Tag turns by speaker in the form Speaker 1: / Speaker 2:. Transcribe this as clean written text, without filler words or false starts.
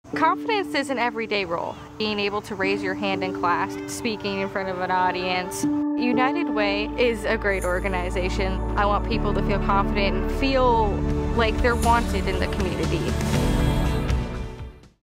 Speaker 1: Confidence is an everyday role. Being able to raise your hand in class, speaking in front of an audience. United Way is a great organization. I want people to feel confident and feel like they're wanted in the community.